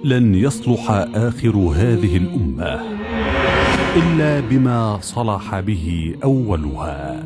لن يصلح آخر هذه الأمة إلا بما صلح به أولها.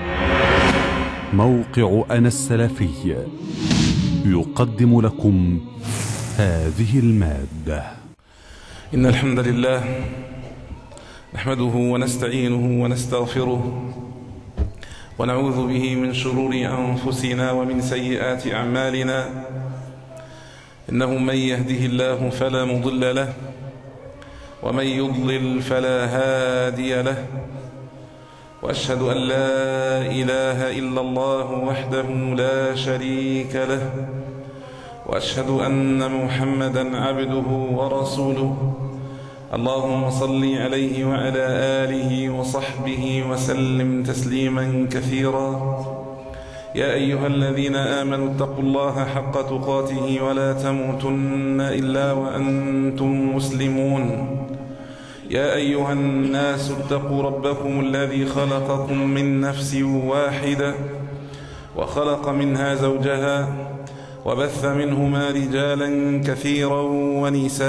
موقع أنا السلفي يقدم لكم هذه المادة. إن الحمد لله نحمده ونستعينه ونستغفره ونعوذ به من شرور أنفسنا ومن سيئات أعمالنا. إنه من يهده الله فلا مضل له ومن يضلل فلا هادي له، وأشهد أن لا إله إلا الله وحده لا شريك له، وأشهد أن محمدا عبده ورسوله. اللهم صل عليه وعلى آله وصحبه وسلم تسليما كثيرا. يا أيها الذين آمنوا اتقوا الله حق تقاته ولا تموتن إلا وأنتم مسلمون. يا أيها الناس اتقوا ربكم الذي خلقكم من نفس واحدة وخلق منها زوجها وبث منهما رجالا كثيرا ونساء،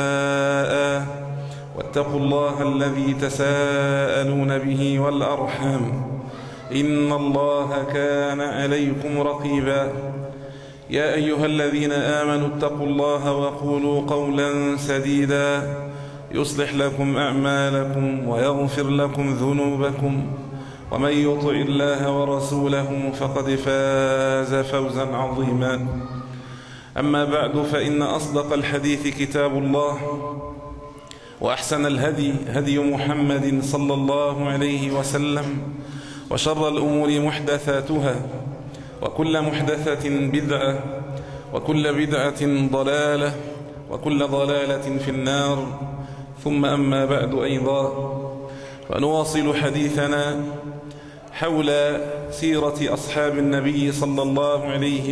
واتقوا الله الذي تساءلون به والأرحام إن الله كان عليكم رقيبا. يا أيها الذين آمنوا اتقوا الله وقولوا قولا سديدا يصلح لكم أعمالكم ويغفر لكم ذنوبكم، ومن يطع الله ورسوله فقد فاز فوزا عظيما. أما بعد، فإن أصدق الحديث كتاب الله، وأحسن الهدي هدي محمد صلى الله عليه وسلم، وشر الأمور محدثاتها، وكل محدثة بدعة، وكل بدعة ضلالة، وكل ضلالة في النار. ثم أما بعد أيضا، فنواصل حديثنا حول سيرة أصحاب النبي صلى الله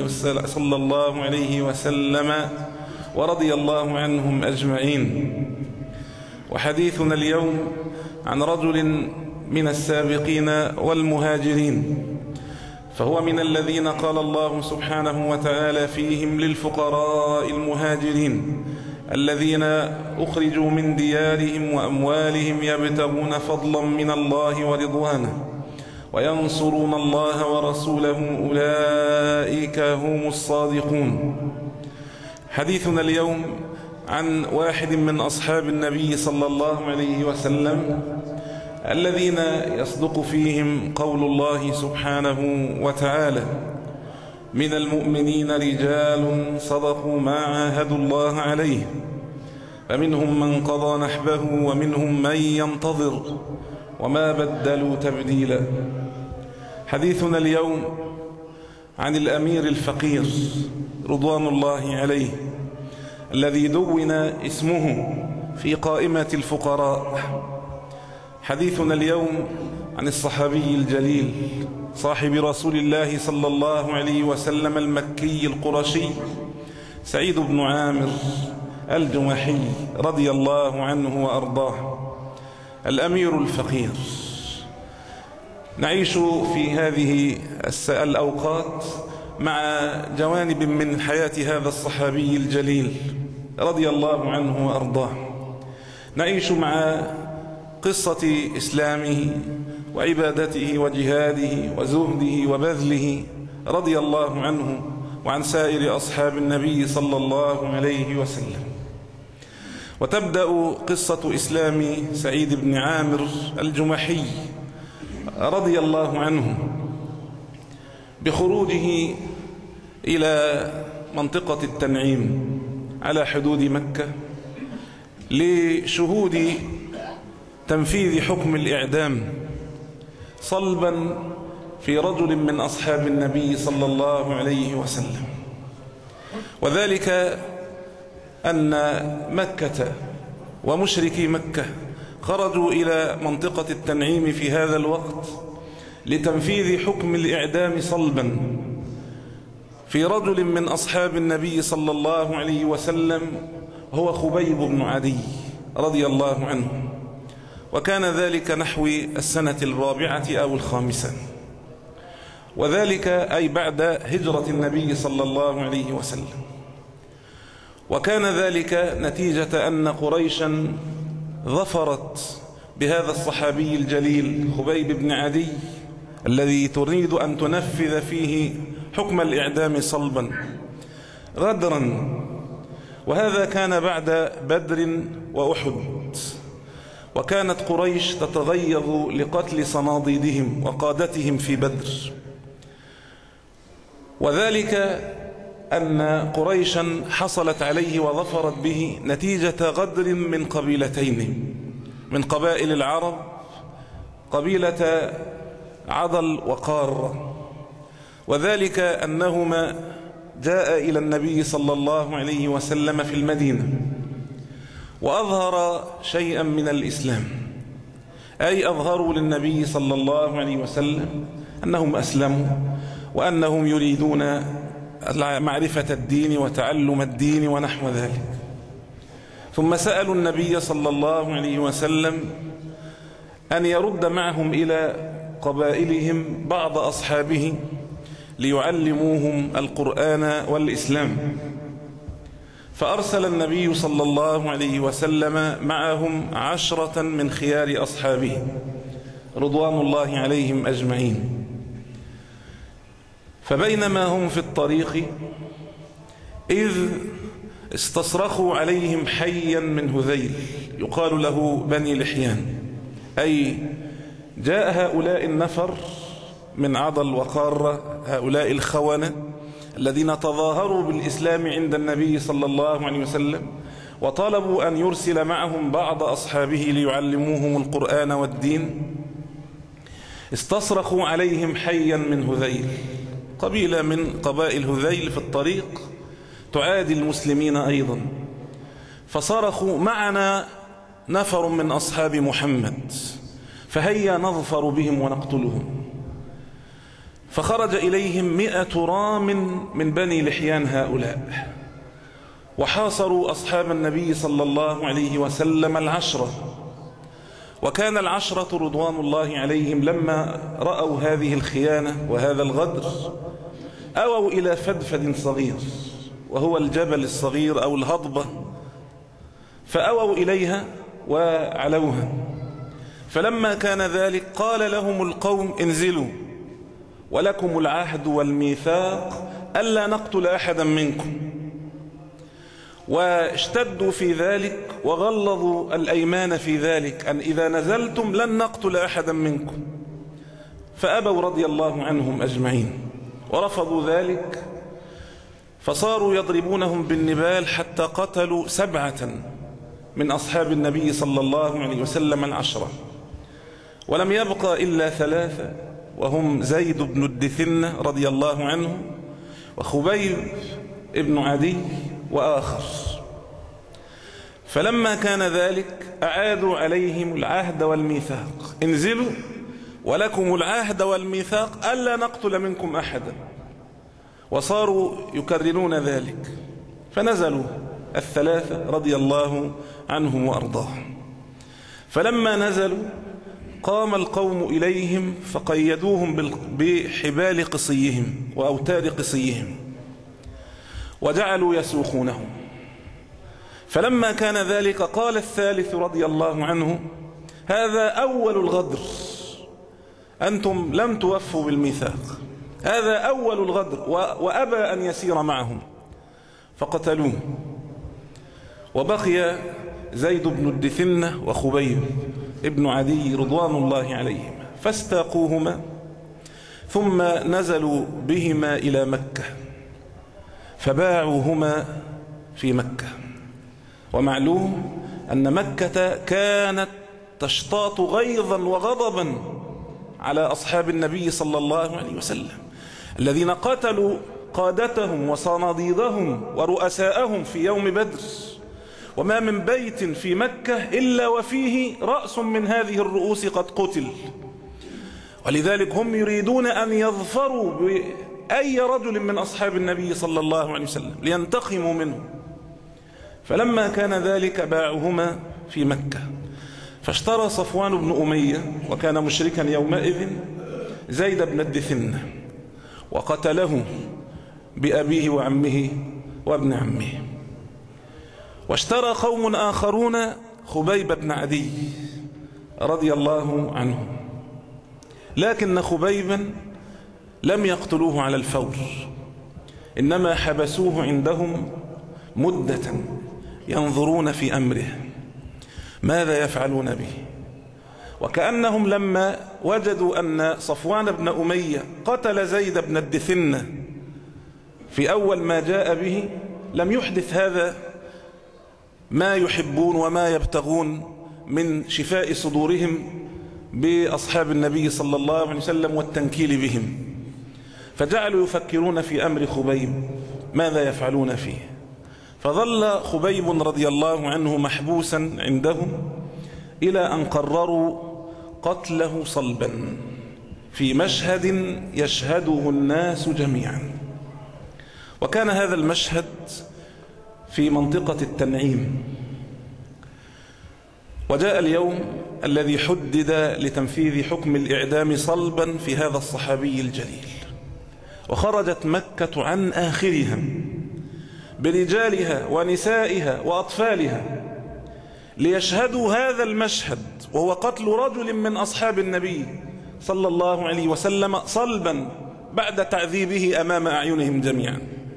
عليه وسلم ورضي الله عنهم أجمعين. وحديثنا اليوم عن رجل من السابقين والمهاجرين، فهو من الذين قال الله سبحانه وتعالى فيهم: للفقراء المهاجرين الذين أخرجوا من ديارهم وأموالهم يبتغون فضلا من الله ورضوانه وينصرون الله ورسوله أولئك هم الصادقون. حديثنا اليوم عن واحد من أصحاب النبي صلى الله عليه وسلم الذين يصدق فيهم قول الله سبحانه وتعالى: من المؤمنين رجال صدقوا ما عاهدوا الله عليه، فمنهم من قضى نحبه ومنهم من ينتظر وما بدلوا تبديلا. حديثنا اليوم عن الأمير الفقير رضوان الله عليه، الذي دون اسمه في قائمة الفقراء. حديثنا اليوم عن الصحابي الجليل صاحب رسول الله صلى الله عليه وسلم المكي القرشي سعيد بن عامر الجمحي رضي الله عنه وأرضاه، الأمير الفقير. نعيش في هذه الأوقات مع جوانب من حياة هذا الصحابي الجليل رضي الله عنه وأرضاه. نعيش مع قصة إسلامه وعبادته وجهاده وزهده وبذله رضي الله عنه وعن سائر أصحاب النبي صلى الله عليه وسلم. وتبدأ قصة إسلام سعيد بن عامر الجمحي رضي الله عنه بخروجه إلى منطقة التنعيم على حدود مكة لشهود تنفيذ حكم الإعدام صلبا في رجل من أصحاب النبي صلى الله عليه وسلم. وذلك أن مكة ومشركي مكة خرجوا إلى منطقة التنعيم في هذا الوقت لتنفيذ حكم الإعدام صلبا في رجل من أصحاب النبي صلى الله عليه وسلم، هو خبيب بن عدي رضي الله عنه. وكان ذلك نحو السنة 4 أو 5، وذلك أي بعد هجرة النبي صلى الله عليه وسلم. وكان ذلك نتيجة أن قريشا ظفرت بهذا الصحابي الجليل خبيب بن عدي الذي تريد أن تنفذ فيه حكم الإعدام صلبا غدرا، وهذا كان بعد بدر وأحد، وكانت قريش تتغيظ لقتل صناديدهم وقادتهم في بدر، وذلك أن قريشا حصلت عليه وظفرت به نتيجة غدر من قبيلتين من قبائل العرب، قبيلة عضل وقارة، وذلك أنهما جاء إلى النبي صلى الله عليه وسلم في المدينة وأظهر شيئا من الإسلام، أي أظهروا للنبي صلى الله عليه وسلم أنهم أسلموا وأنهم يريدون معرفة الدين وتعلم الدين ونحو ذلك. ثم سألوا النبي صلى الله عليه وسلم أن يرد معهم إلى قبائلهم بعض أصحابه ليعلموهم القرآن والإسلام، فأرسل النبي صلى الله عليه وسلم معهم 10 من خيار أصحابه رضوان الله عليهم أجمعين. فبينما هم في الطريق إذ استصرخوا عليهم حيا من هذيل يقال له بني لحيان، أي جاء هؤلاء النفر من عضل وقارة، هؤلاء الخونة الذين تظاهروا بالإسلام عند النبي صلى الله عليه وسلم وطلبوا أن يرسل معهم بعض أصحابه ليعلموهم القرآن والدين، استصرخوا عليهم حيا من هذيل، قبيلة من قبائل هذيل في الطريق تعادي المسلمين أيضا، فصرخوا معنا نفر من أصحاب محمد فهيا نظفر بهم ونقتلهم. فخرج إليهم 100 رام من بني لحيان هؤلاء، وحاصروا أصحاب النبي صلى الله عليه وسلم 10، وكان 10 رضوان الله عليهم لما رأوا هذه الخيانة وهذا الغدر أووا إلى فدفد صغير وهو الجبل الصغير أو الهضبة، فأووا إليها وعلوها. فلما كان ذلك قال لهم القوم انزلوا ولكم العهد والميثاق ألا نقتل أحدا منكم، واشتدوا في ذلك وغلظوا الأيمان في ذلك أن إذا نزلتم لن نقتل أحدا منكم، فأبوا رضي الله عنهم أجمعين ورفضوا ذلك، فصاروا يضربونهم بالنبال حتى قتلوا 7 من أصحاب النبي صلى الله عليه وسلم 10، ولم يبقى إلا 3 وهم زيد بن الدثنة رضي الله عنه وخبيب ابن عدي وآخر. فلما كان ذلك أعادوا عليهم العهد والميثاق، انزلوا ولكم العهد والميثاق ألا نقتل منكم أحدا، وصاروا يكررون ذلك، فنزلوا 3 رضي الله عنهم وأرضاهم. فلما نزلوا قام القوم إليهم فقيدوهم بحبال قصيهم وأوتاد قصيهم وجعلوا يسوقونهم. فلما كان ذلك قال الثالث رضي الله عنه هذا أول الغدر، أنتم لم توفوا بالميثاق، هذا أول الغدر، وأبى أن يسير معهم فقتلوه. وبقي زيد بن الدثنة وخبيب ابن عدي رضوان الله عليهم، فاستاقوهما ثم نزلوا بهما إلى مكة فباعوهما في مكة. ومعلوم أن مكة كانت تشتاط غيظا وغضبا على أصحاب النبي صلى الله عليه وسلم الذين قتلوا قادتهم وصناديدهم ورؤساءهم في يوم بدر، وما من بيت في مكة إلا وفيه رأس من هذه الرؤوس قد قتل، ولذلك هم يريدون أن يظفروا بأي رجل من أصحاب النبي صلى الله عليه وسلم لينتقموا منه. فلما كان ذلك باعهما في مكة، فاشترى صفوان بن أمية وكان مشركا يومئذ زيد بن الدثنة وقتله بأبيه وعمه وابن عمه. واشترى قوم آخرون خبيب بن عدي رضي الله عنه، لكن خبيبا لم يقتلوه على الفور، إنما حبسوه عندهم مدة ينظرون في أمره ماذا يفعلون به. وكأنهم لما وجدوا أن صفوان بن أمية قتل زيد بن الدثنة في أول ما جاء به، لم يحدث هذا ما يحبون وما يبتغون من شفاء صدورهم بأصحاب النبي صلى الله عليه وسلم والتنكيل بهم، فجعلوا يفكرون في أمر خبيب ماذا يفعلون فيه. فظل خبيب رضي الله عنه محبوسا عندهم إلى أن قرروا قتله صلبا في مشهد يشهده الناس جميعا. وكان هذا المشهد في منطقة التنعيم. وجاء اليوم الذي حدد لتنفيذ حكم الإعدام صلبا في هذا الصحابي الجليل، وخرجت مكة عن آخرها برجالها ونسائها وأطفالها ليشهدوا هذا المشهد، وهو قتل رجل من أصحاب النبي صلى الله عليه وسلم صلبا بعد تعذيبه أمام أعينهم جميعا.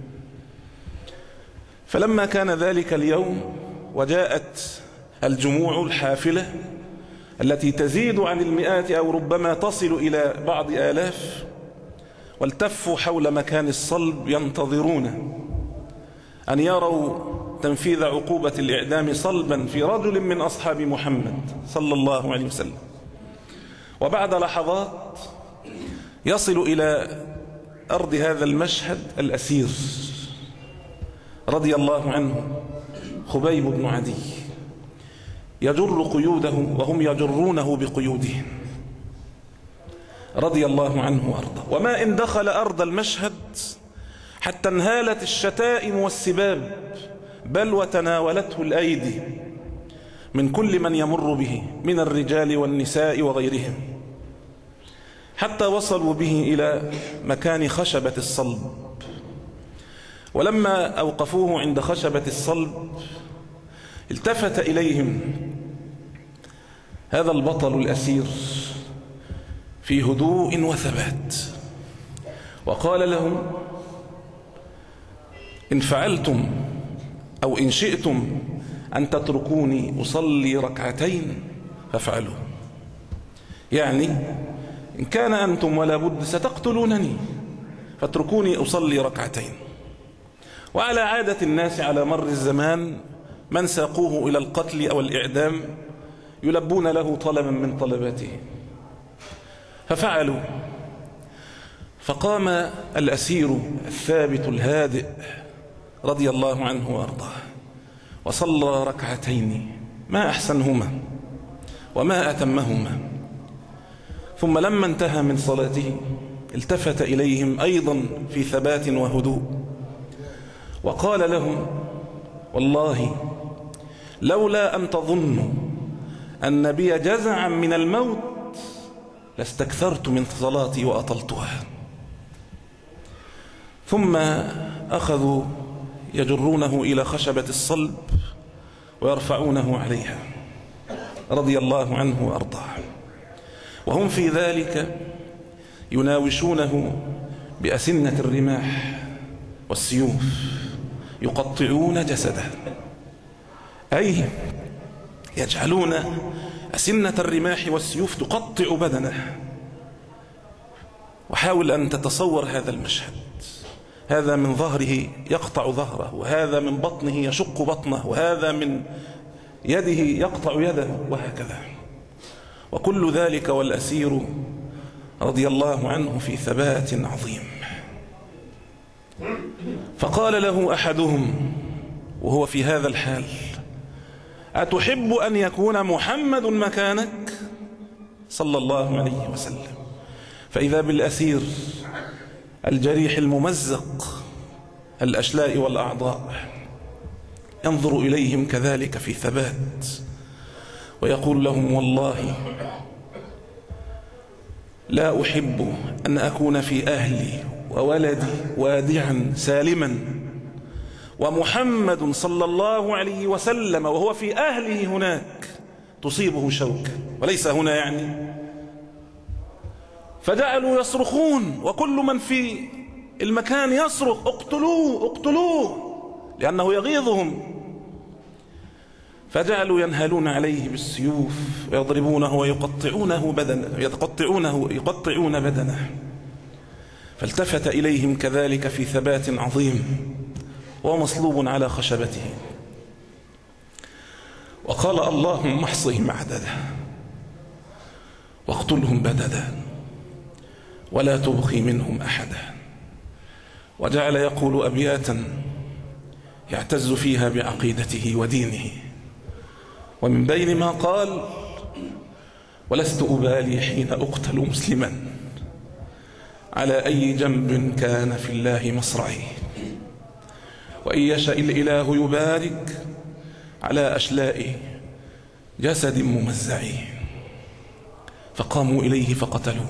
فلما كان ذلك اليوم وجاءت الجموع الحافلة التي تزيد عن المئات أو ربما تصل إلى بعض آلاف، والتفوا حول مكان الصلب ينتظرون أن يروا تنفيذ عقوبة الإعدام صلبا في رجل من أصحاب محمد صلى الله عليه وسلم. وبعد لحظات يصل إلى أرض هذا المشهد الأسير رضي الله عنه خبيب بن عدي، يجر قيوده وهم يجرونه بقيودهم رضي الله عنه وأرضاه. وما إن دخل أرض المشهد حتى انهالت الشتائم والسباب، بل وتناولته الأيدي من كل من يمر به من الرجال والنساء وغيرهم، حتى وصلوا به إلى مكان خشبة الصلب. ولما أوقفوه عند خشبة الصلب التفت إليهم هذا البطل الأسير في هدوء وثبات، وقال لهم: إن فعلتم أو إن شئتم أن تتركوني أصلي ركعتين فافعلوا، يعني إن كان أنتم ولا بد ستقتلونني فاتركوني أصلي ركعتين. وعلى عادة الناس على مر الزمان من ساقوه إلى القتل أو الإعدام يلبون له طلبا من طلباته، ففعلوا. فقام الأسير الثابت الهادئ رضي الله عنه وأرضاه وصلى ركعتين، ما أحسنهما وما أتمهما. ثم لما انتهى من صلاته التفت إليهم أيضا في ثبات وهدوء وقال لهم: والله لولا أن تظنوا أن بي جزعا من الموت لاستكثرت من صلاتي وأطلتها. ثم أخذوا يجرونه إلى خشبة الصلب ويرفعونه عليها رضي الله عنه وأرضاه، وهم في ذلك يناوشونه بأسنة الرماح والسيوف، يقطعون جسده، أي يجعلون أسنة الرماح والسيوف تقطع بدنه. وحاول أن تتصور هذا المشهد، هذا من ظهره يقطع ظهره، وهذا من بطنه يشق بطنه، وهذا من يده يقطع يده، وهكذا. وكل ذلك والأسير رضي الله عنه في ثبات عظيم. فقال له أحدهم وهو في هذا الحال: أتحب أن يكون محمد مكانك صلى الله عليه وسلم؟ فإذا بالأسير الجريح الممزق الأشلاء والأعضاء ينظر إليهم كذلك في ثبات ويقول لهم: والله لا أحب أن أكون في أهلي وولدي وادعا سالما ومحمد صلى الله عليه وسلم وهو في أهله هناك تصيبه شوكة وليس هنا يعني. فجعلوا يصرخون وكل من في المكان يصرخ اقتلوه اقتلوه لأنه يغيظهم. فجعلوا ينهلون عليه بالسيوف ويضربونه ويقطعون بدنه. فالتفت إليهم كذلك في ثبات عظيم وهو مصلوب على خشبته وقال اللهم احصهم عددا واقتلهم بددا ولا تبقي منهم أحدا. وجعل يقول أبياتا يعتز فيها بعقيدته ودينه، ومن بين ما قال: ولست أبالي حين أقتل مسلما على أي جنب كان في الله مصرعي، وإن يشأ الإله يبارك على أشلاء جسد ممزع. فقاموا إليه فقتلوه.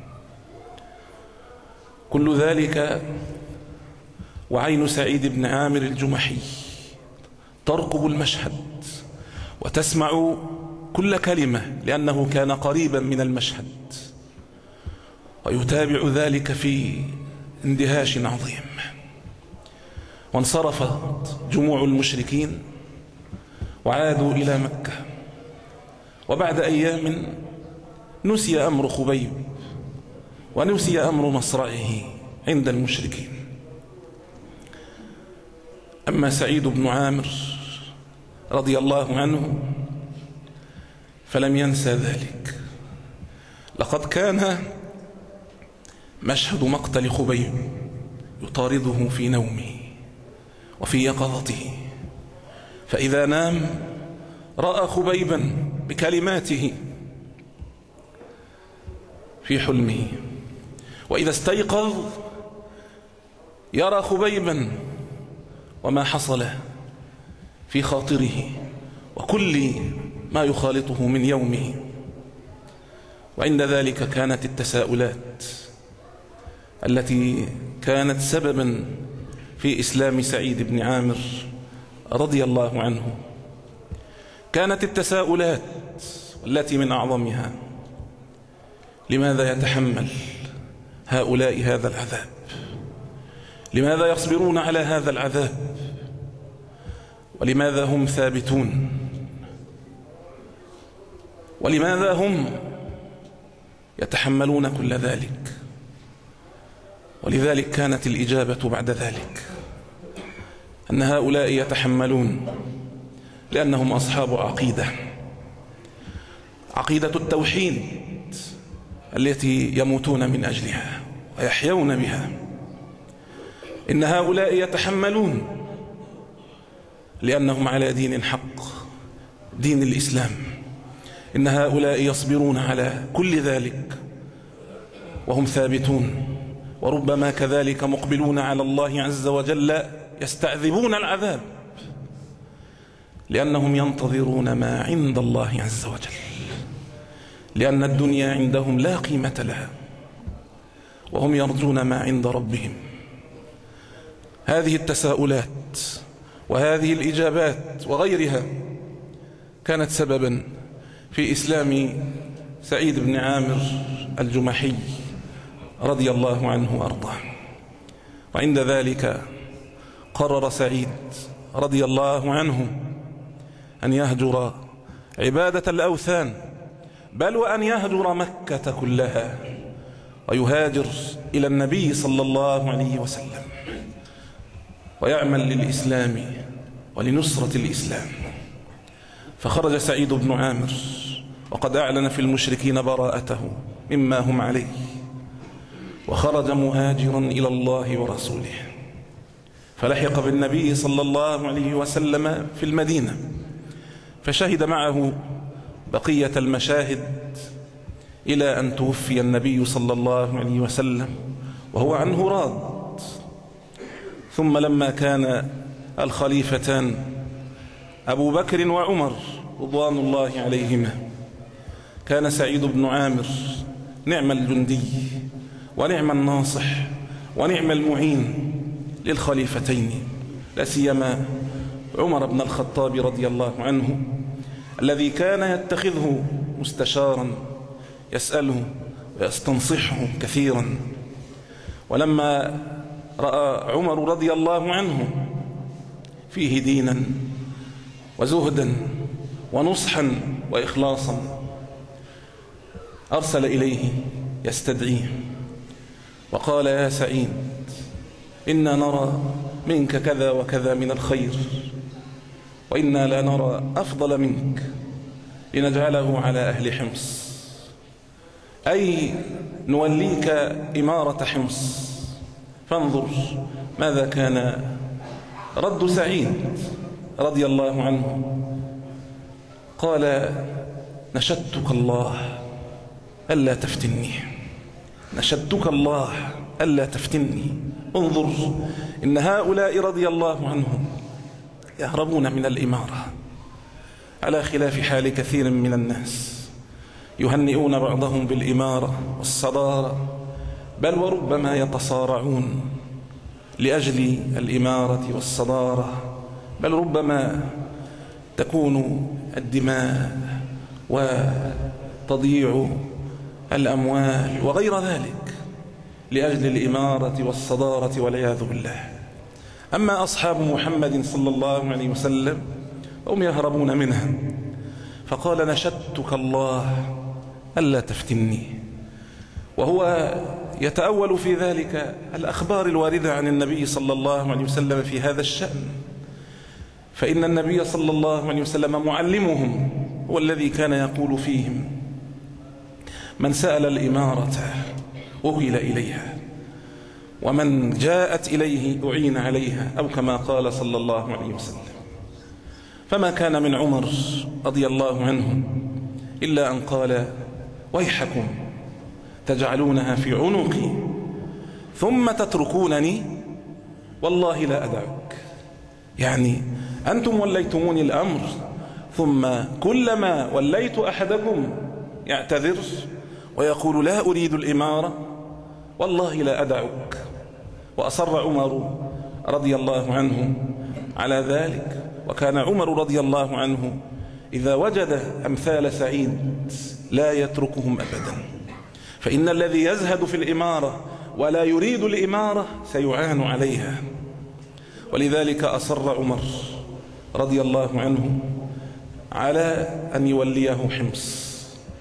كل ذلك وعين سعيد بن عامر الجمحي ترقب المشهد وتسمع كل كلمة لأنه كان قريبا من المشهد، ويتابع ذلك في اندهاش عظيم. وانصرفت جموع المشركين وعادوا إلى مكة. وبعد أيام نسي أمر خبيب ونسي أمر مصرعه عند المشركين. أما سعيد بن عامر رضي الله عنه فلم ينسى ذلك. لقد كان مشهد مقتل خبيب يطارده في نومه وفي يقظته، فإذا نام رأى خبيبا بكلماته في حلمه، وإذا استيقظ يرى خبيبا وما حصل في خاطره وكل ما يخالطه من يومه. وعند ذلك كانت التساؤلات التي كانت سببا في إسلام سعيد بن عامر رضي الله عنه. كانت التساؤلات التي من أعظمها: لماذا يتحمل هؤلاء هذا العذاب؟ لماذا يصبرون على هذا العذاب؟ ولماذا هم ثابتون؟ ولماذا هم يتحملون كل ذلك؟ ولذلك كانت الإجابة بعد ذلك أن هؤلاء يتحملون لأنهم أصحاب عقيدة التوحيد التي يموتون من أجلها ويحيون بها. إن هؤلاء يتحملون لأنهم على دين حق، دين الإسلام. إن هؤلاء يصبرون على كل ذلك وهم ثابتون، وربما كذلك مقبلون على الله عز وجل يستعذبون العذاب لأنهم ينتظرون ما عند الله عز وجل، لأن الدنيا عندهم لا قيمة لها، وهم يرجون ما عند ربهم. هذه التساؤلات وهذه الإجابات وغيرها كانت سببا في إسلام سعيد بن عامر الجمحي رضي الله عنه وأرضاه. وعند ذلك قرر سعيد رضي الله عنه أن يهجر عبادة الأوثان، بل وأن يهجر مكة كلها ويهاجر إلى النبي صلى الله عليه وسلم ويعمل للإسلام ولنصرة الإسلام. فخرج سعيد بن عامر وقد أعلن في المشركين براءته مما هم عليه، وخرج مهاجرا إلى الله ورسوله، فلحق بالنبي صلى الله عليه وسلم في المدينة، فشهد معه بقية المشاهد إلى أن توفي النبي صلى الله عليه وسلم وهو عنه راض. ثم لما كان الخليفتان أبو بكر وعمر رضوان الله عليهما، كان سعيد بن عامر نعم الجندي ونعم الناصح ونعم المعين للخليفتين، لا سيما عمر بن الخطاب رضي الله عنه الذي كان يتخذه مستشارا يسأله ويستنصحه كثيرا. ولما رأى عمر رضي الله عنه فيه دينا وزهدا ونصحا وإخلاصا أرسل إليه يستدعيه وقال: يا سعيد، إنا نرى منك كذا وكذا من الخير، وإنا لا نرى أفضل منك لنجعله على أهل حمص، أي نوليك إمارة حمص. فانظر ماذا كان رد سعيد رضي الله عنه. قال: نشدتك الله ألا تفتني، نشدتك الله ألا تفتني. انظر، إن هؤلاء رضي الله عنهم يهربون من الإمارة، على خلاف حال كثير من الناس يهنئون بعضهم بالإمارة والصدارة، بل وربما يتصارعون لأجل الإمارة والصدارة، بل ربما تكون الدماء وتضيع الأموال وغير ذلك لأجل الإمارة والصدارة والعياذ بالله. أما أصحاب محمد صلى الله عليه وسلم هم يهربون منها. فقال: نشدتك الله ألا تفتني. وهو يتأول في ذلك الأخبار الواردة عن النبي صلى الله عليه وسلم في هذا الشأن، فإن النبي صلى الله عليه وسلم معلمهم هو الذي كان يقول فيهم: من سأل الإمارة أهل إليها، ومن جاءت إليه أعين عليها، أو كما قال صلى الله عليه وسلم. فما كان من عمر رضي الله عنه إلا أن قال: ويحكم تجعلونها في عنقي ثم تتركونني، والله لا أدعك. يعني أنتم وليتموني الأمر، ثم كلما وليت أحدكم يعتذر ويقول: لا أريد الإمارة، والله لا أدعك. وأصر عمر رضي الله عنه على ذلك. وكان عمر رضي الله عنه إذا وجد أمثال سعيد لا يتركهم أبدا، فإن الذي يزهد في الإمارة ولا يريد الإمارة سيعان عليها. ولذلك أصر عمر رضي الله عنه على أن يوليه حمص.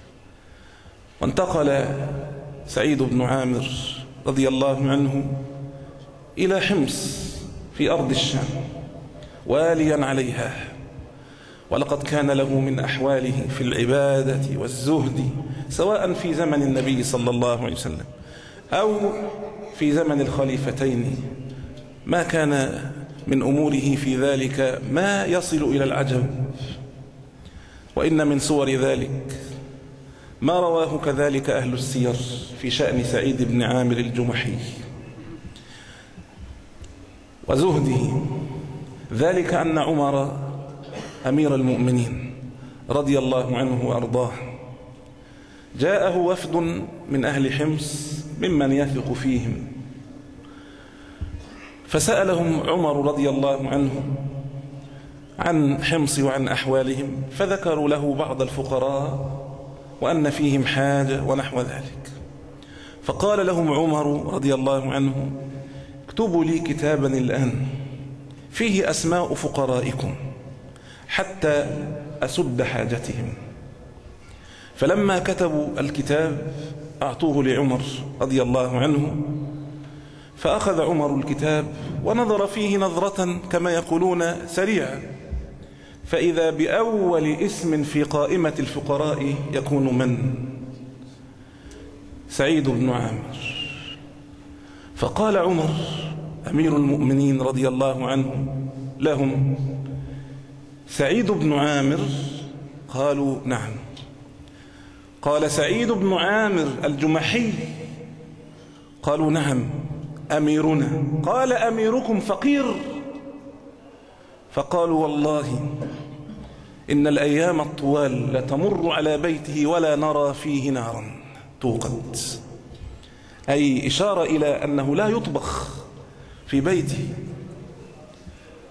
وانتقل سعيد بن عامر رضي الله عنه إلى حمص في أرض الشام واليا عليها. ولقد كان له من أحواله في العبادة والزهد، سواء في زمن النبي صلى الله عليه وسلم أو في زمن الخليفتين، ما كان من أموره في ذلك ما يصل إلى العجب. وإن من صور ذلك ما رواه كذلك أهل السير في شأن سعيد بن عامر الجمحي وزهده. ذلك أن عمر أمير المؤمنين رضي الله عنه وأرضاه جاءه وفد من أهل حمص ممن يثق فيهم، فسألهم عمر رضي الله عنه عن حمص وعن أحوالهم، فذكروا له بعض الفقراء وأن فيهم حاجة ونحو ذلك. فقال لهم عمر رضي الله عنه: اكتبوا لي كتابا الآن فيه أسماء فقرائكم حتى أسد حاجتهم. فلما كتبوا الكتاب أعطوه لعمر رضي الله عنه، فأخذ عمر الكتاب ونظر فيه نظرة كما يقولون سريعة، فإذا بأول اسم في قائمة الفقراء يكون من؟ سعيد بن عامر. فقال عمر أمير المؤمنين رضي الله عنه لهم: سعيد بن عامر؟ قالوا: نعم. قال: سعيد بن عامر الجمحي؟ قالوا: نعم أميرنا. قال: أميركم فقير؟ فقالوا: والله إن الأيام الطوال لتمر على بيته ولا نرى فيه نارا توقد، أي إشارة إلى أنه لا يطبخ في بيته.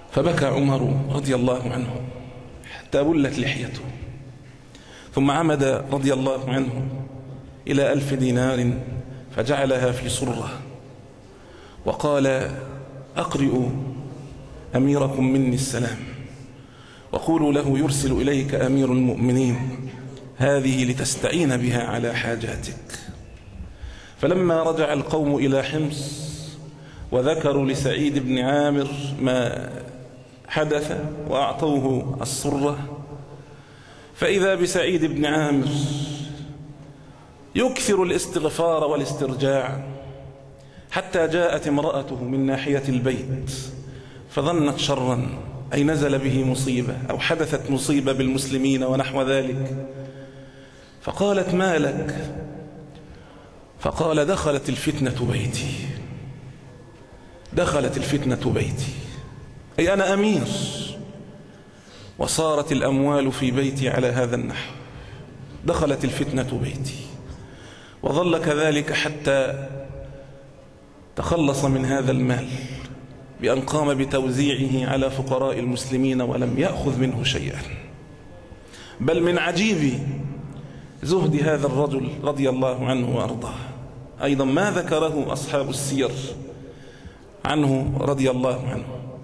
فبكى عمر رضي الله عنه حتى بلت لحيته، ثم عمد رضي الله عنه إلى 1000 دينار فجعلها في صرة وقال: أقرئوا أميركم مني السلام وقولوا له يرسل إليك أمير المؤمنين هذه لتستعين بها على حاجاتك. فلما رجع القوم إلى حمص وذكروا لسعيد بن عامر ما حدث وأعطوه الصرة، فإذا بسعيد بن عامر يكثر الاستغفار والاسترجاع حتى جاءت امرأته من ناحية البيت فظنت شرا، أي نزل به مصيبة أو حدثت مصيبة بالمسلمين ونحو ذلك، فقالت: ما لك؟ فقال: دخلت الفتنة بيتي، دخلت الفتنة بيتي، أي أنا أمير وصارت الأموال في بيتي على هذا النحو، دخلت الفتنة بيتي. وظل كذلك حتى تخلص من هذا المال بأن قام بتوزيعه على فقراء المسلمين ولم يأخذ منه شيئا. بل من عجيب زهد هذا الرجل رضي الله عنه وأرضاه أيضا ما ذكره أصحاب السير عنه رضي الله عنه،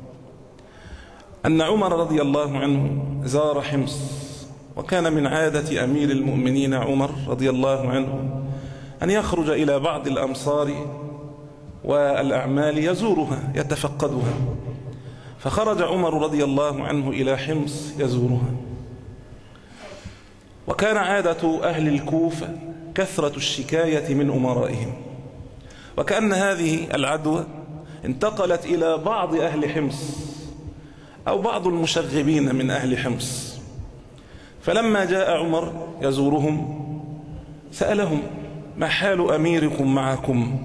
أن عمر رضي الله عنه زار حمص، وكان من عادة أمير المؤمنين عمر رضي الله عنه أن يخرج إلى بعض الأمصار والأعمال يزورها يتفقدها، فخرج عمر رضي الله عنه إلى حمص يزورها. وكان عادة أهل الكوفة كثرة الشكاية من أمرائهم، وكأن هذه العدوى انتقلت إلى بعض أهل حمص أو بعض المشغبين من أهل حمص. فلما جاء عمر يزورهم سألهم: ما حال أميركم معكم؟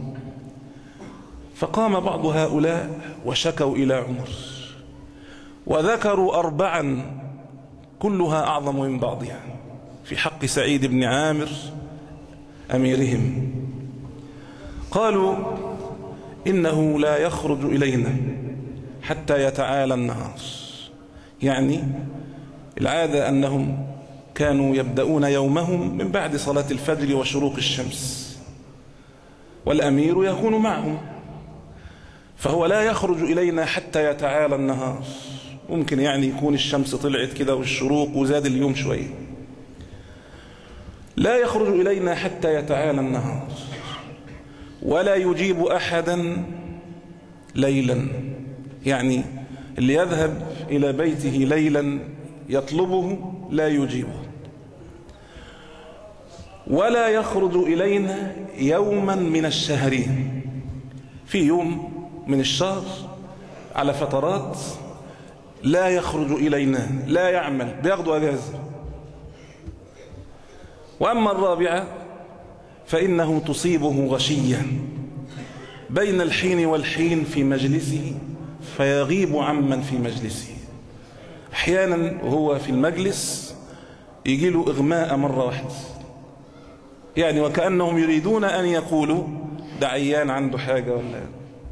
فقام بعض هؤلاء وشكوا إلى عمر وذكروا 4 كلها أعظم من بعضها في حق سعيد بن عامر أميرهم. قالوا: إنه لا يخرج إلينا حتى يتعالى النهار، يعني العادة أنهم كانوا يبدأون يومهم من بعد صلاة الفجر وشروق الشمس، والأمير يكون معهم، فهو لا يخرج إلينا حتى يتعالى النهار. ممكن يعني يكون الشمس طلعت كده والشروق وزاد اليوم شوية، لا يخرج إلينا حتى يتعالى النهار، ولا يجيب أحدا ليلا، يعني اللي يذهب إلى بيته ليلا يطلبه لا يجيبه، ولا يخرج إلينا يوما من الشهر، في يوم من الشهر على فترات لا يخرج إلينا، لا يعمل، بياخدوا أجازة. وأما الرابعة فإنه تصيبه غشية بين الحين والحين في مجلسه فيغيب عمن في مجلسه، أحيانا وهو في المجلس يجي له إغماء مرة واحدة، يعني وكأنهم يريدون أن يقولوا ده عيان عنده حاجة ولا.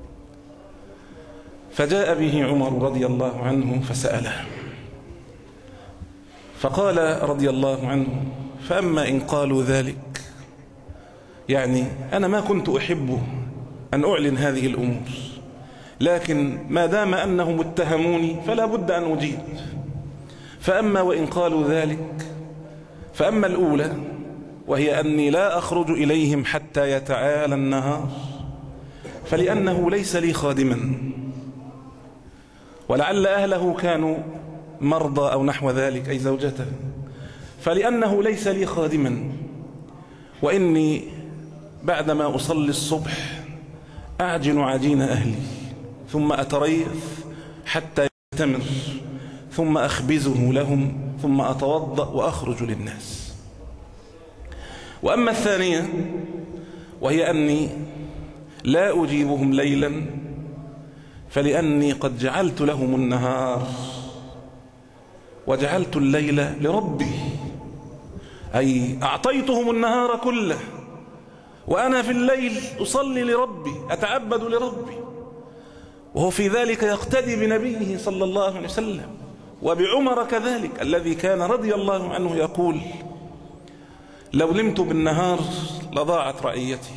فجاء به عمر رضي الله عنه فسأله، فقال رضي الله عنه: فأما إن قالوا ذلك، يعني أنا ما كنت أحب أن أعلن هذه الأمور، لكن ما دام أنهم اتهموني فلا بد أن أجيب. فأما وإن قالوا ذلك، فأما الأولى وهي أني لا أخرج إليهم حتى يتعالى النهار، فلأنه ليس لي خادما، ولعل أهله كانوا مرضى أو نحو ذلك أي زوجته، فلأنه ليس لي خادما، وإني بعدما أصلي الصبح أعجن عجين أهلي ثم أتريث حتى يتمر ثم أخبزه لهم ثم أتوضأ وأخرج للناس. وأما الثانية وهي أني لا أجيبهم ليلا، فلأني قد جعلت لهم النهار وجعلت الليل لربي، أي أعطيتهم النهار كله وأنا في الليل أصلي لربي أتعبد لربي، وهو في ذلك يقتدي بنبيه صلى الله عليه وسلم، وبعمر كذلك الذي كان رضي الله عنه يقول: لو نمت بالنهار لضاعت رعيتي،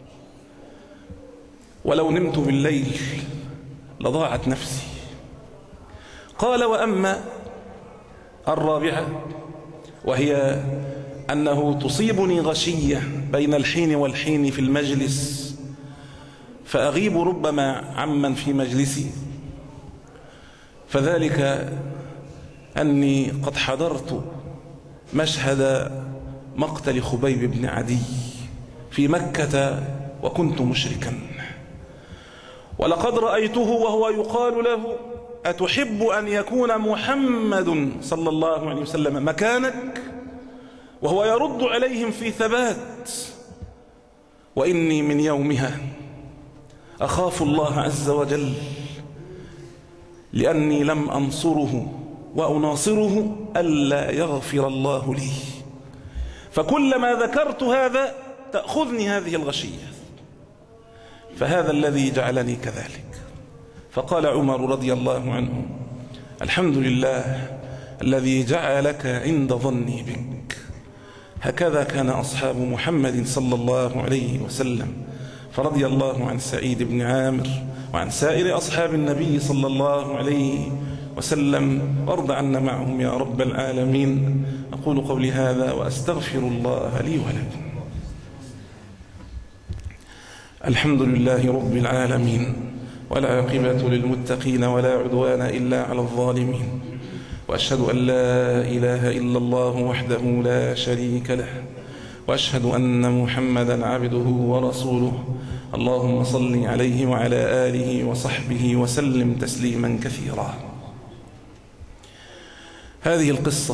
ولو نمت بالليل لضاعت نفسي. قال: وأما الرابعة وهي أنه تصيبني غشية بين الحين والحين في المجلس، فأغيب ربما عمن في مجلسي، فذلك أني قد حضرت مشهد مقتل خبيب بن عدي في مكة وكنت مشركا، ولقد رأيته وهو يقال له: أتحب أن يكون محمد صلى الله عليه وسلم مكانك؟ وهو يرد عليهم في ثبات: وإني من يومها أخاف الله عز وجل لأني لم أنصره وأناصره ألا يغفر الله لي، فكلما ذكرت هذا تأخذني هذه الغشية، فهذا الذي جعلني كذلك. فقال عمر رضي الله عنه: الحمد لله الذي جعلك عند ظني بك. هكذا كان أصحاب محمد صلى الله عليه وسلم. فرضي الله عن سعيد بن عامر وعن سائر أصحاب النبي صلى الله عليه وسلم، وارض عنا معهم يا رب العالمين. أقول قولي هذا وأستغفر الله لي ولكم. الحمد لله رب العالمين، والعاقبة للمتقين ولا عدوان إلا على الظالمين، وأشهد أن لا إله إلا الله وحده لا شريك له، وأشهد أن محمدا عبده ورسوله. اللهم صل عليه وعلى آله وصحبه وسلم تسليما كثيرا. هذه القصة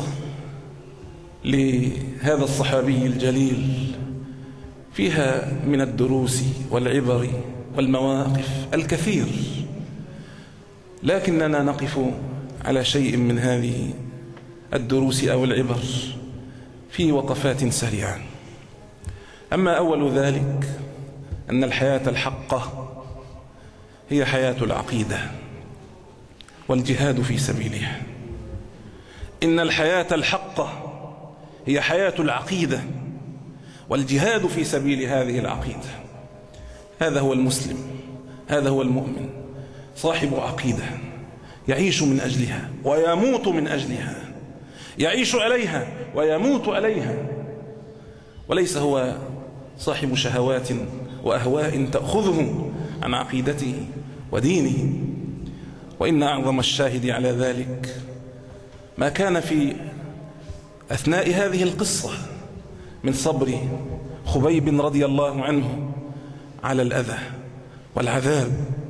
لهذا الصحابي الجليل فيها من الدروس والعبر والمواقف الكثير، لكننا نقف على شيء من هذه الدروس أو العبر في وقفات سريعة. أما أول ذلك أن الحياة الحقة هي حياة العقيدة والجهاد في سبيلها. إن الحياة الحقة هي حياة العقيدة والجهاد في سبيل هذه العقيدة. هذا هو المسلم، هذا هو المؤمن، صاحب عقيدة يعيش من أجلها ويموت من أجلها، يعيش عليها ويموت عليها، وليس هو صاحب شهوات وأهواء تأخذه عن عقيدته ودينه. وإن أعظم الشاهد على ذلك ما كان في أثناء هذه القصة من صبر خبيب رضي الله عنه على الأذى والعذاب،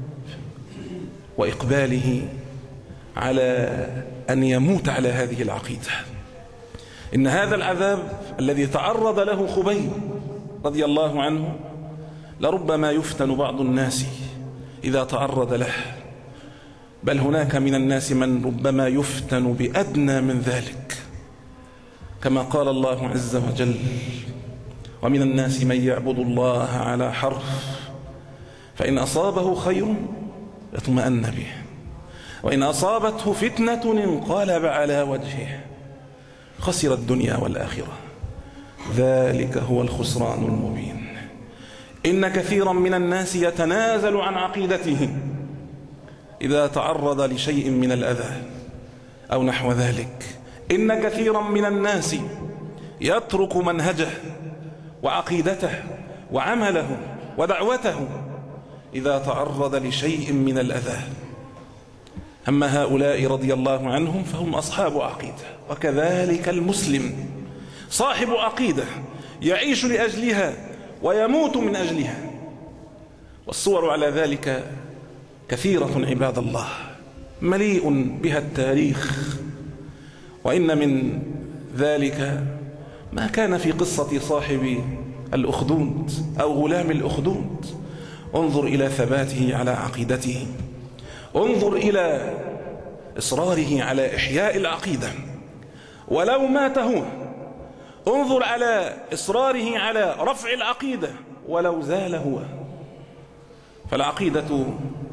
وإقباله على أن يموت على هذه العقيدة. إن هذا العذاب الذي تعرض له خبيب رضي الله عنه لربما يفتن بعض الناس إذا تعرض له، بل هناك من الناس من ربما يفتن بأدنى من ذلك، كما قال الله عز وجل: ومن الناس من يعبد الله على حرف فإن أصابه خير اطمأن به وإن أصابته فتنة انقلب على وجهه خسر الدنيا والآخرة ذلك هو الخسران المبين. إن كثيرا من الناس يتنازل عن عقيدته إذا تعرض لشيء من الأذى أو نحو ذلك. إن كثيرا من الناس يترك منهجه وعقيدته وعمله ودعوته إذا تعرض لشيء من الأذى. أما هؤلاء رضي الله عنهم فهم أصحاب عقيدة، وكذلك المسلم صاحب عقيدة يعيش لأجلها ويموت من أجلها. والصور على ذلك كثيرة عباد الله، مليء بها التاريخ. وإن من ذلك ما كان في قصة صاحب الأخدود أو غلام الأخدود. انظر إلى ثباته على عقيدته، انظر إلى إصراره على إحياء العقيدة ولو مات هو، انظر على إصراره على رفع العقيدة ولو زال هو. فالعقيدة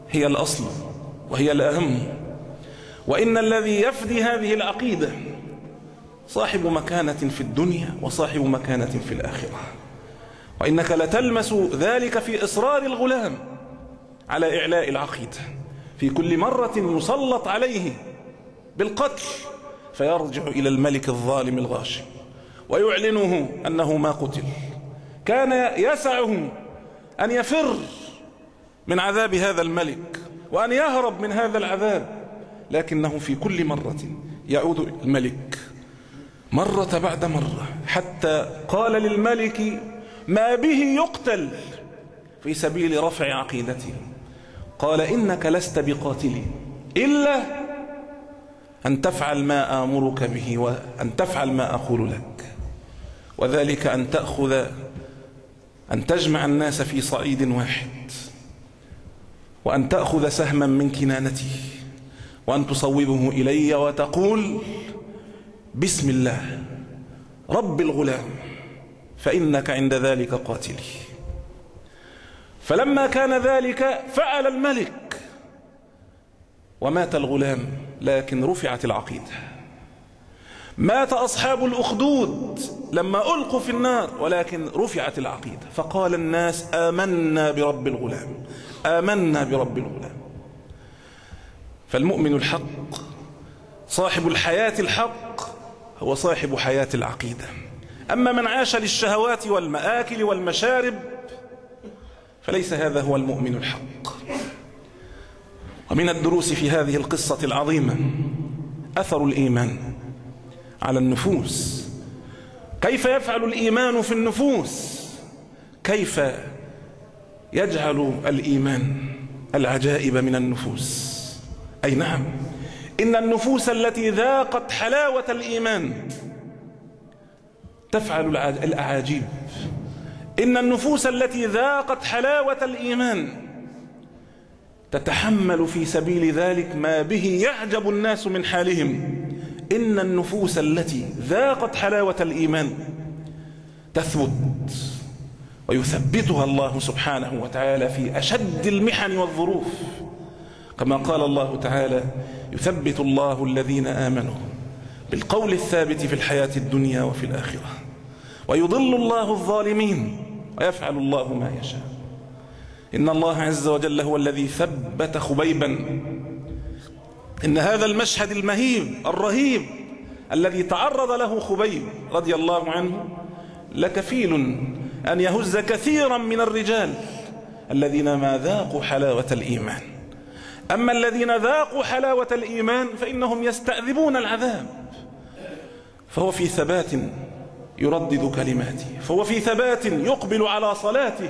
هي الأصل وهي الأهم، وإن الذي يفدي هذه العقيدة صاحب مكانة في الدنيا وصاحب مكانة في الآخرة. وإنك لتلمس ذلك في إصرار الغلام على إعلاء العقيدة في كل مرة يسلط عليه بالقتل، فيرجع إلى الملك الظالم الغاشم ويعلنه أنه ما قتل. كان يسعه أن يفر من عذاب هذا الملك وأن يهرب من هذا العذاب، لكنه في كل مرة يعود الملك مرة بعد مرة، حتى قال للملك ما به يقتل في سبيل رفع عقيدته. قال إنك لست بقاتلي إلا أن تفعل ما آمرك به وأن تفعل ما أقول لك، وذلك أن تجمع الناس في صعيد واحد، وأن تأخذ سهما من كنانتي وأن تصوبه إلي وتقول بسم الله رب الغلام فإنك عند ذلك قاتلي. فلما كان ذلك فعل الملك ومات الغلام، لكن رفعت العقيدة. مات أصحاب الأخدود لما ألقوا في النار، ولكن رفعت العقيدة، فقال الناس آمنا برب الغلام، آمنا برب الغلام. فالمؤمن الحق صاحب الحياة الحق هو صاحب حياة العقيدة. أما من عاش للشهوات والمآكل والمشارب فليس هذا هو المؤمن الحق. ومن الدروس في هذه القصة العظيمة أثر الإيمان على النفوس، كيف يفعل الإيمان في النفوس، كيف يجعل الإيمان العجائب من النفوس. أي نعم، إن النفوس التي ذاقت حلاوة الإيمان تفعل الأعاجيب. إن النفوس التي ذاقت حلاوة الإيمان تتحمل في سبيل ذلك ما به يعجب الناس من حالهم. إن النفوس التي ذاقت حلاوة الإيمان تثبت ويثبتها الله سبحانه وتعالى في أشد المحن والظروف، كما قال الله تعالى يثبت الله الذين آمنوا بالقول الثابت في الحياة الدنيا وفي الآخرة ويضل الله الظالمين ويفعل الله ما يشاء. إن الله عز وجل هو الذي ثبت خبيبا. إن هذا المشهد المهيب الرهيب الذي تعرض له خبيب رضي الله عنه لكفيل أن يهز كثيرا من الرجال الذين ما ذاقوا حلاوة الإيمان. أما الذين ذاقوا حلاوة الإيمان فإنهم يستأذبون العذاب، فهو في ثبات يردد كلماته، فهو في ثبات يقبل على صلاته.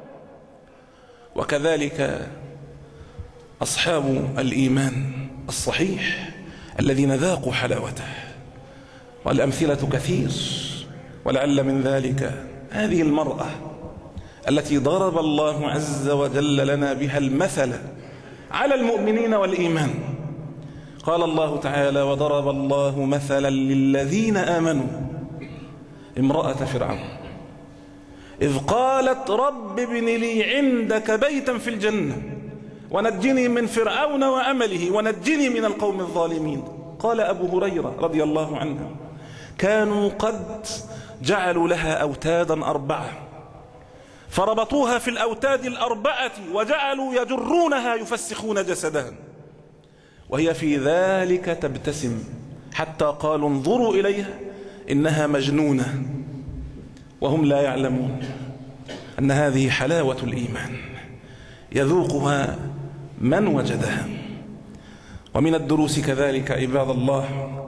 وكذلك أصحاب الإيمان الصحيح الذين ذاقوا حلاوته، والأمثلة كثير. ولعل من ذلك هذه المرأة التي ضرب الله عز وجل لنا بها المثل على المؤمنين والإيمان. قال الله تعالى وضرب الله مثلا للذين آمنوا امرأة فرعون إذ قالت رب ابن لي عندك بيتا في الجنة ونجني من فرعون وعمله ونجني من القوم الظالمين. قال أبو هريرة رضي الله عنه كانوا قد جعلوا لها أوتادا 4 فربطوها في الأوتاد 4 وجعلوا يجرونها يفسخون جسدها، وهي في ذلك تبتسم حتى قالوا انظروا إليها إنها مجنونة، وهم لا يعلمون أن هذه حلاوة الإيمان يذوقها من وجدها. ومن الدروس كذلك عباد الله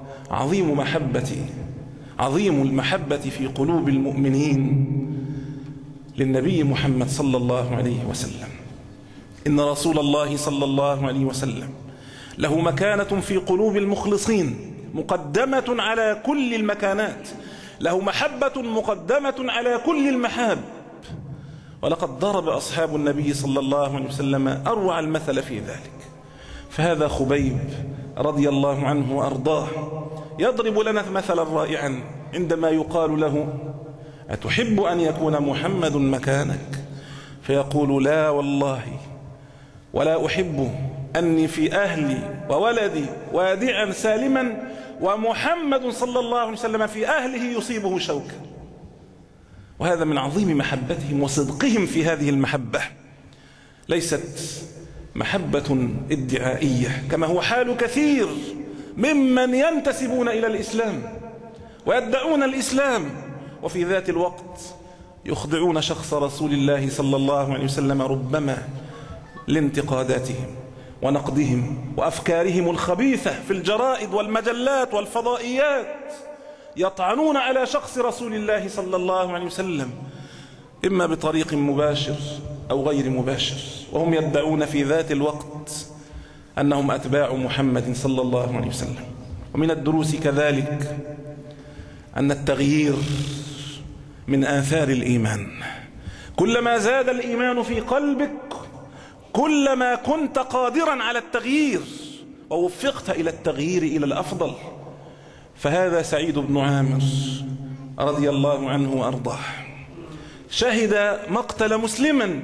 عظيم المحبة في قلوب المؤمنين للنبي محمد صلى الله عليه وسلم. إن رسول الله صلى الله عليه وسلم له مكانة في قلوب المخلصين مقدمة على كل المكانات، له محبة مقدمة على كل المحاب. ولقد ضرب أصحاب النبي صلى الله عليه وسلم أروع المثل في ذلك. فهذا خبيب رضي الله عنه وأرضاه يضرب لنا مثلا رائعا عندما يقال له أتحب أن يكون محمد مكانك؟ فيقول لا والله ولا أحب أني في أهلي وولدي وادعا سالما ومحمد صلى الله عليه وسلم في أهله يصيبه شوكا. وهذا من عظيم محبتهم وصدقهم في هذه المحبة، ليست محبة ادعائية كما هو حال كثير ممن ينتسبون إلى الإسلام ويدعون الإسلام، وفي ذات الوقت يخضعون شخص رسول الله صلى الله عليه وسلم ربما لانتقاداتهم ونقدهم وأفكارهم الخبيثة في الجرائد والمجلات والفضائيات، يطعنون على شخص رسول الله صلى الله عليه وسلم إما بطريق مباشر أو غير مباشر، وهم يدعون في ذات الوقت أنهم أتباع محمد صلى الله عليه وسلم. ومن الدروس كذلك أن التغيير من آثار الإيمان، كلما زاد الإيمان في قلبك كلما كنت قادرا على التغيير ووفقت إلى التغيير إلى الأفضل. فهذا سعيد بن عامر رضي الله عنه وأرضاه شهد مقتل مسلما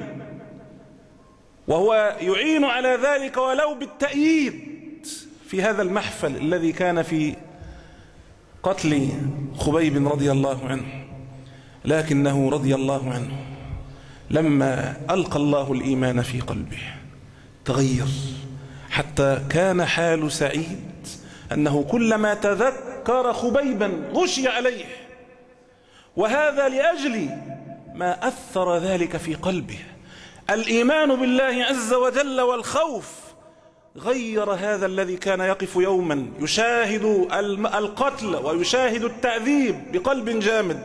وهو يعين على ذلك ولو بالتأييد في هذا المحفل الذي كان في قتل خبيب رضي الله عنه، لكنه رضي الله عنه لما ألقى الله الإيمان في قلبه تغير، حتى كان حال سعيد أنه كلما تذكر خبيبا غشي عليه، وهذا لأجل ما أثر ذلك في قلبه. الإيمان بالله عز وجل والخوف غير هذا الذي كان يقف يوما يشاهد القتل ويشاهد التعذيب بقلب جامد،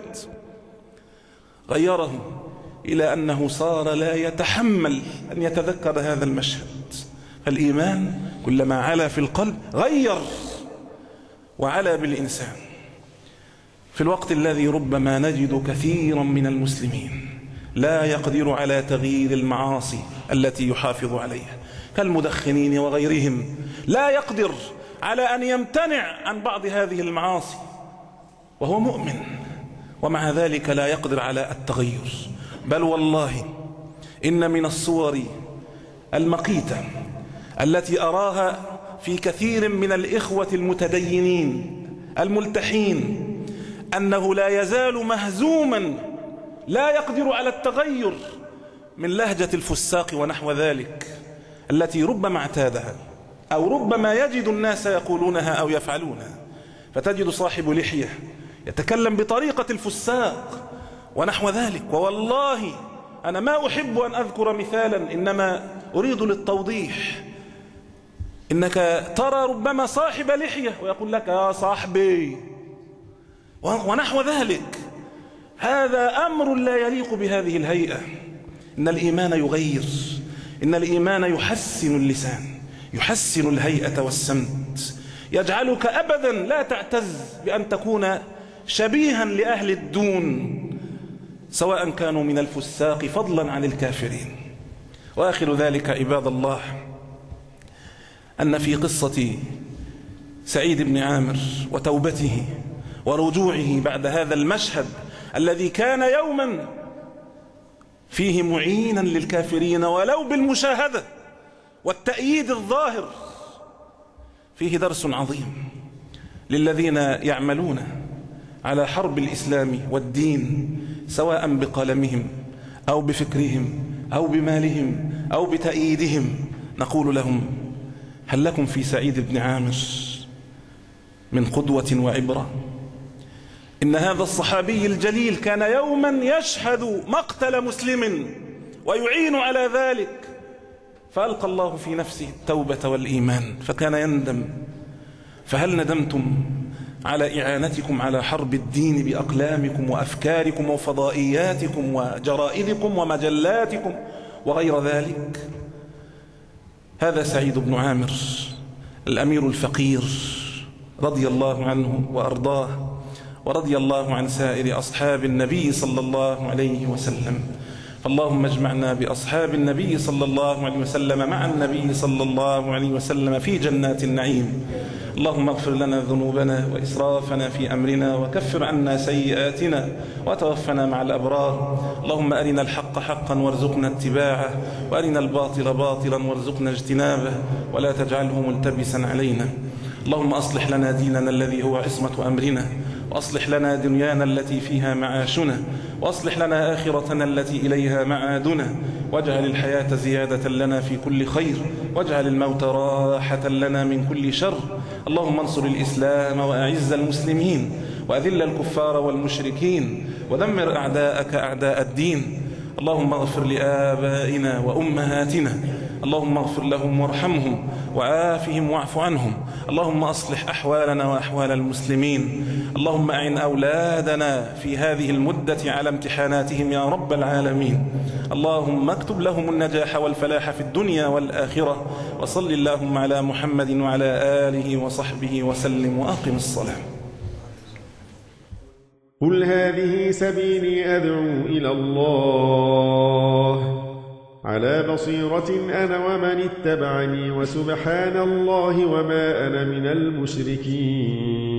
غيره إلى أنه صار لا يتحمل أن يتذكر هذا المشهد. الإيمان كلما علا في القلب غير وعلا بالإنسان. في الوقت الذي ربما نجد كثيرا من المسلمين لا يقدر على تغيير المعاصي التي يحافظ عليها كالمدخنين وغيرهم، لا يقدر على أن يمتنع عن بعض هذه المعاصي وهو مؤمن، ومع ذلك لا يقدر على التغير. بل والله إن من الصور المقيتة التي أراها في كثير من الإخوة المتدينين الملتحين أنه لا يزال مهزوما لا يقدر على التغير من لهجة الفساق ونحو ذلك التي ربما اعتادها أو ربما يجد الناس يقولونها أو يفعلونها، فتجد صاحب لحية يتكلم بطريقة الفساق ونحو ذلك. ووالله أنا ما أحب أن أذكر مثالا، إنما أريد للتوضيح. إنك ترى ربما صاحب لحية ويقول لك يا صاحبي ونحو ذلك، هذا أمر لا يليق بهذه الهيئة. إن الإيمان يغير، إن الإيمان يحسن اللسان، يحسن الهيئة والسمت، يجعلك أبدا لا تعتز بأن تكون شبيها لأهل الدون سواء كانوا من الفساق فضلا عن الكافرين. وآخر ذلك عباد الله أن في قصة سعيد بن عامر وتوبته ورجوعه بعد هذا المشهد الذي كان يوما فيه معينا للكافرين ولو بالمشاهدة والتأييد الظاهر، فيه درس عظيم للذين يعملون على حرب الإسلام والدين سواء بقلمهم أو بفكرهم أو بمالهم أو بتأييدهم. نقول لهم هل لكم في سعيد بن عامر من قدوة وعبرة؟ إن هذا الصحابي الجليل كان يوما يشهد مقتل مسلم ويعين على ذلك، فألقى الله في نفسه التوبة والإيمان فكان يندم. فهل ندمتم على إعانتكم على حرب الدين بأقلامكم وأفكاركم وفضائياتكم وجرائدكم ومجلاتكم وغير ذلك؟ هذا سعيد بن عامر الأمير الفقير رضي الله عنه وأرضاه، ورضي الله عن سائر أصحاب النبي صلى الله عليه وسلم. فاللهم اجمعنا بأصحاب النبي صلى الله عليه وسلم مع النبي صلى الله عليه وسلم في جنات النعيم، اللهم اغفر لنا ذنوبنا وإسرافنا في أمرنا وكفر عنا سيئاتنا وتوفنا مع الأبرار. اللهم أرنا الحق حقا وارزقنا اتباعه، وأرنا الباطل باطلا وارزقنا اجتنابه، ولا تجعله ملتبسا علينا. اللهم أصلح لنا ديننا الذي هو عصمة أمرنا، وأصلح لنا دنيانا التي فيها معاشنا، وأصلح لنا آخرتنا التي إليها معادنا، واجعل الحياة زيادة لنا في كل خير، واجعل الموت راحة لنا من كل شر. اللهم انصر الإسلام وأعز المسلمين، وأذل الكفار والمشركين، ودمر أعداءك أعداء الدين. اللهم اغفر لآبائنا وأمهاتنا، اللهم اغفر لهم وارحمهم وعافهم واعف عنهم. اللهم أصلح أحوالنا وأحوال المسلمين. اللهم أعن أولادنا في هذه المدة على امتحاناتهم يا رب العالمين. اللهم اكتب لهم النجاح والفلاح في الدنيا والآخرة. وصل اللهم على محمد وعلى آله وصحبه وسلم، وأقم الصلاة. قل هذه سبيلي أدعو إلى الله على بصيرة أنا ومن اتبعني، وسبحان الله وما أنا من المشركين.